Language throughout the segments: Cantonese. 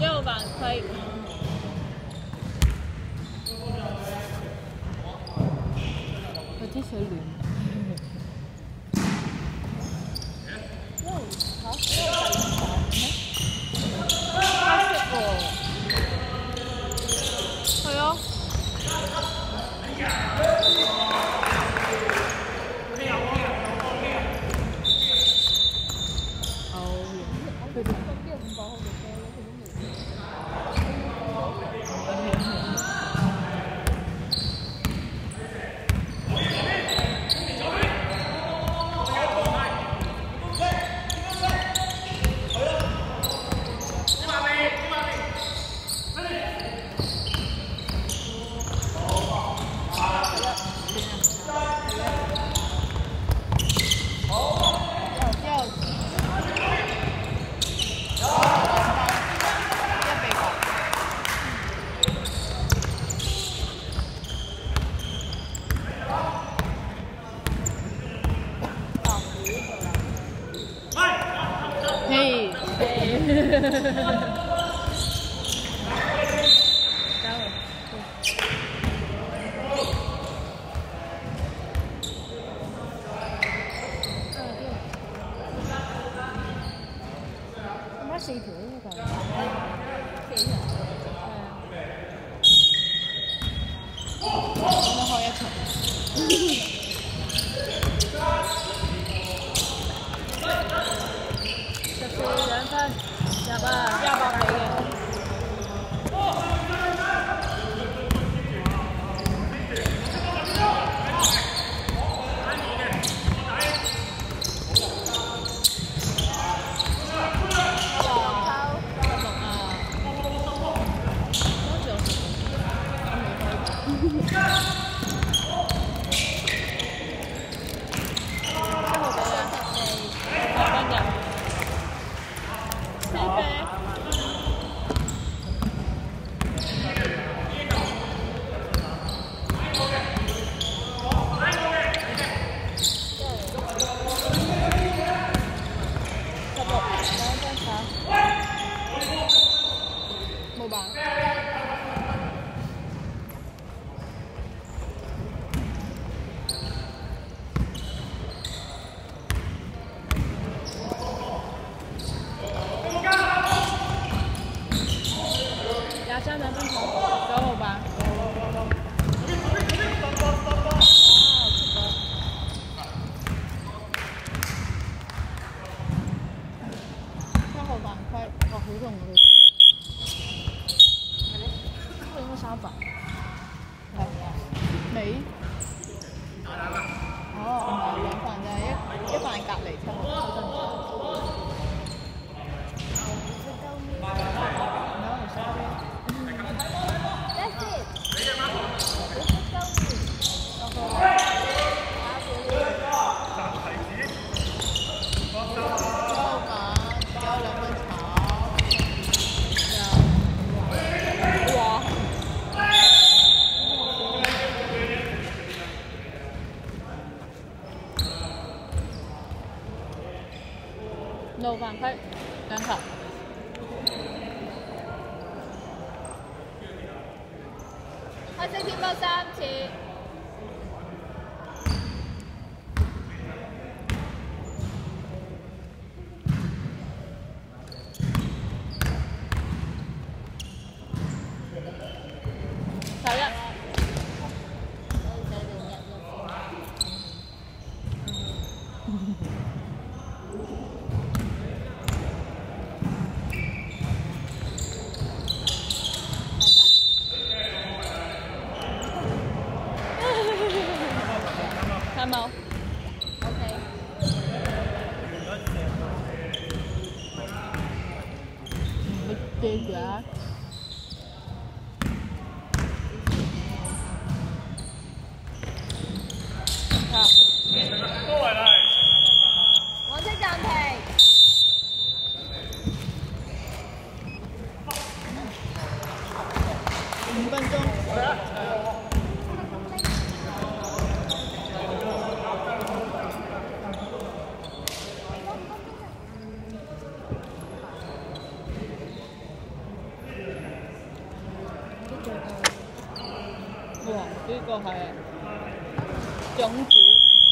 6番推。有啲水暖。好，黑色喎。係啊。4條呢個，幾條？我都開一場。14分，入啊！100比嘅。冇吧？23分鐘9號吧。3號犯規，哇！好痛啊！佢應該3犯，係未？哦，唔係2犯就係一犯隔離出。6犯規2球。黑色天波3次。11。看冇 ？OK。唔得好。過嚟啦！黃色暫停。5分鐘。 哇！呢個係種子。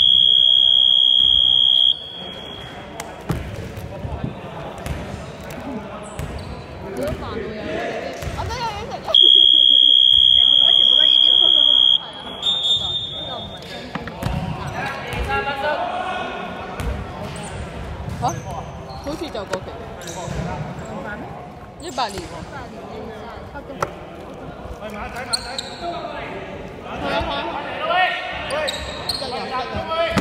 好多煩惱嘢呢啲，我都有嘢食啊！成個袋全部都呢啲咯。係啊，呢個唔係真鮮嚇？好似就過期。100年喎。喂，馬仔。係啊。一人。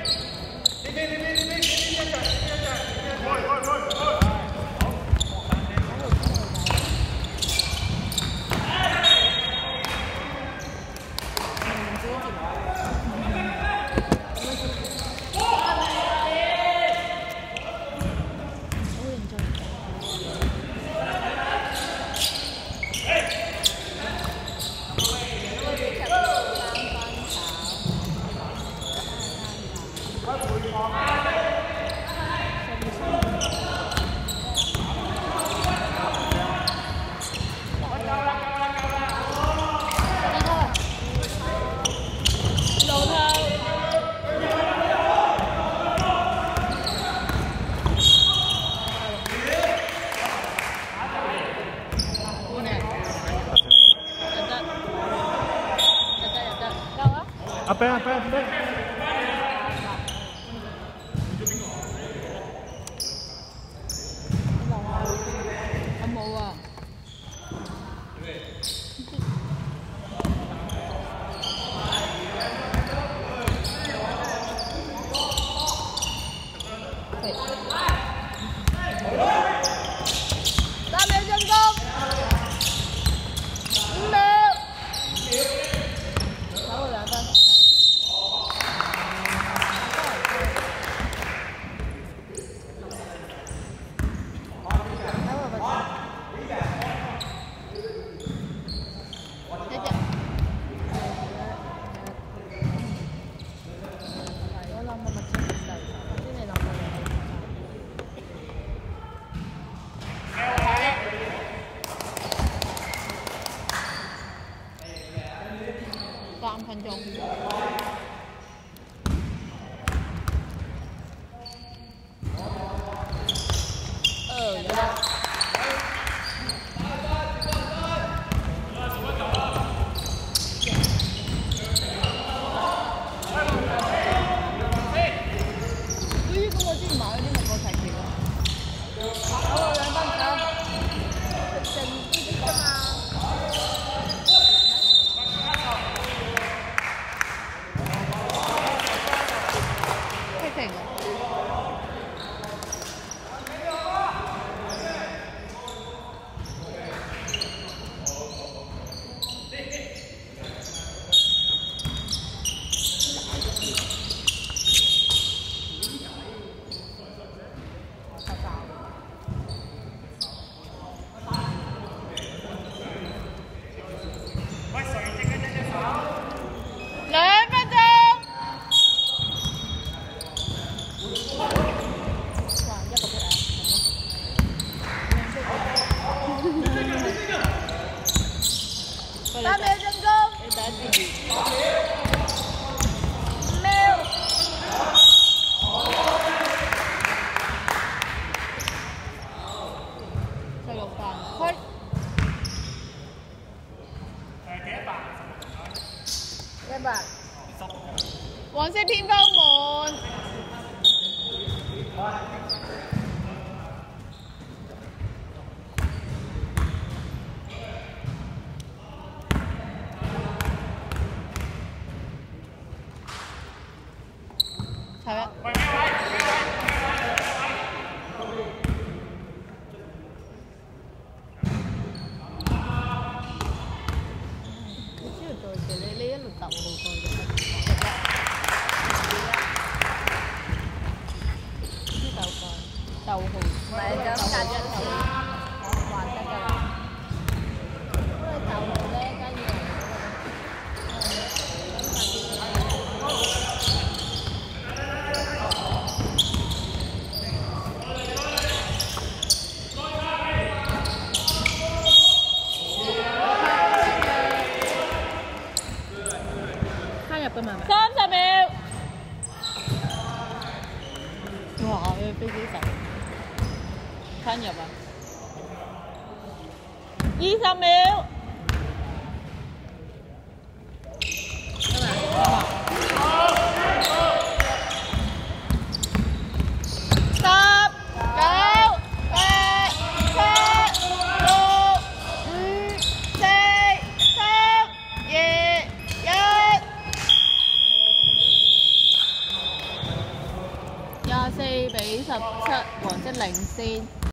阿啤。我冇啊。3秒進攻，5秒。打我2分。3分鐘。3秒進攻，你打自己。5秒。細路飯，開。100。黃色天花門。係啊。你知道對嘅，你一路鬥好多嘅。啲鬥過，鬥好。唔係咁夾一頭，還得㗎啦。因為鬥好咧，跟住。 㗎嘛？ 30秒。 哇！佢飛機手吞入啊！20秒。24比17，黃色領先。